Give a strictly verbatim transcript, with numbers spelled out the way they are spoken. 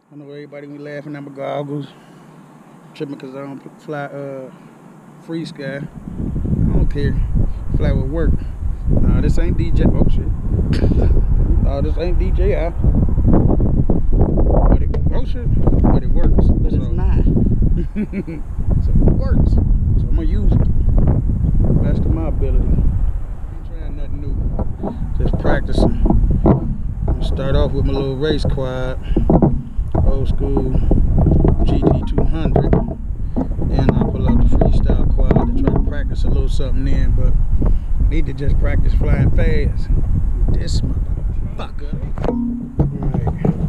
I know everybody be laughing at my goggles, tripping because I don't fly uh, free sky. I don't care. Fly with work. Nah, this ain't D J. Oh shit. Nah, this ain't D J I. But it, oh shit. But it works. But so. it's not. So it works. So I'm gonna use it. Best of my ability. Ain't trying nothing new. Just practicing. I'm gonna start off with my little race quad. Old school G T two hundred. Then I'll pull out the freestyle quad to try to practice a little something in, but I need to just practice flying fast. This motherfucker. Alright.